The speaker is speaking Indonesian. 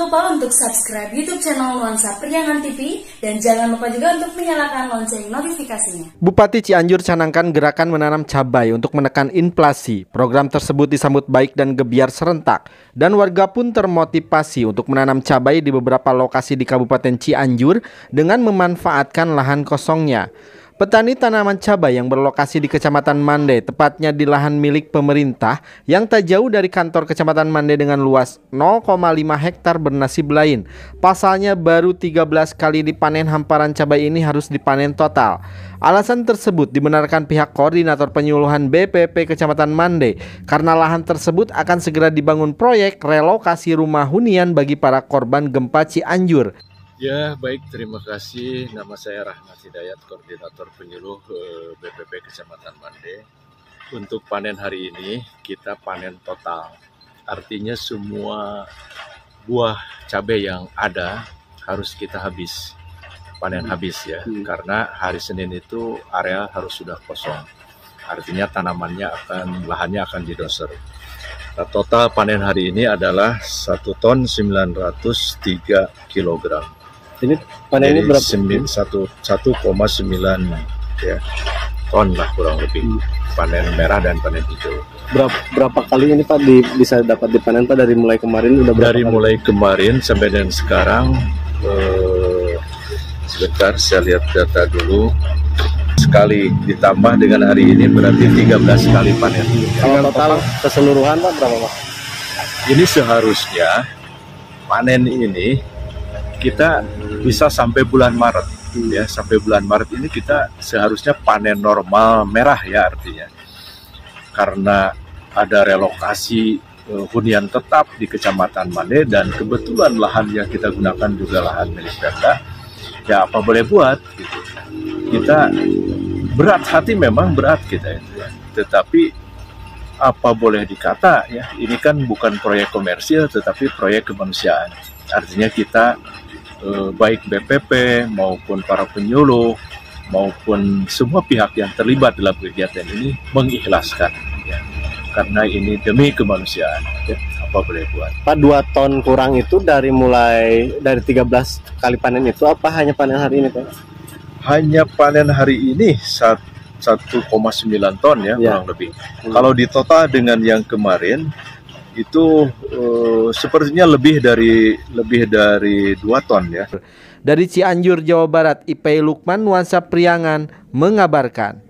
lupa untuk subscribe YouTube channel Nuansa Priangan TV dan jangan lupa juga untuk menyalakan lonceng notifikasinya. Bupati Cianjur canangkan gerakan menanam cabai untuk menekan inflasi. Program tersebut disambut baik dan gebiar serentak dan warga pun termotivasi untuk menanam cabai di beberapa lokasi di Kabupaten Cianjur dengan memanfaatkan lahan kosongnya. Petani tanaman cabai yang berlokasi di Kecamatan Mande, tepatnya di lahan milik pemerintah yang tak jauh dari kantor Kecamatan Mande dengan luas 0,5 hektar bernasib lain. Pasalnya baru 13 kali dipanen hamparan cabai ini harus dipanen total. Alasan tersebut dibenarkan pihak koordinator penyuluhan BPP Kecamatan Mande karena lahan tersebut akan segera dibangun proyek relokasi rumah hunian bagi para korban gempa Cianjur. Ya baik, terima kasih. Nama saya Rahmat Hidayat, Koordinator Penyuluh BPP Kecamatan Mande. Untuk panen hari ini kita panen total. Artinya semua buah cabai yang ada harus kita panen habis ya. Karena hari Senin itu area harus sudah kosong. Artinya lahannya akan didoser. Nah, total panen hari ini adalah 1 ton 903 kilogram. Ini panennya berapa? 1,9 ya, ton lah kurang lebih. Panen merah dan panen hijau. Berapa kali ini Pak bisa dapat dipanen Pak dari mulai kemarin? Mulai kemarin sampai dan sekarang, sebentar saya lihat data dulu. Sekali ditambah dengan hari ini berarti 13 kali panen. Kalau total keseluruhan Pak berapa Pak? Ini seharusnya panen ini kita bisa sampai bulan Maret ya, sampai bulan Maret ini kita seharusnya panen normal merah ya, artinya karena ada relokasi hunian tetap di Kecamatan Mande dan kebetulan lahan yang kita gunakan juga lahan milik Pemda, ya apa boleh buat gitu. Kita berat hati, memang berat kita itu ya, tetapi apa boleh dikata ya, ini kan bukan proyek komersil tetapi proyek kemanusiaan. Artinya kita baik BPP maupun para penyuluh maupun semua pihak yang terlibat dalam kegiatan ini mengikhlaskan ya, karena ini demi kemanusiaan ya, apa boleh buat. Pak, 2 ton kurang itu dari 13 kali panen itu apa hanya panen hari ini Pak? Hanya panen hari ini 1,9 ton ya, kurang lebih. Kalau di total dengan yang kemarin itu sepertinya lebih dari 2 ton ya. Dari Cianjur, Jawa Barat, Ipei Lukman, Nuansa Priangan mengabarkan.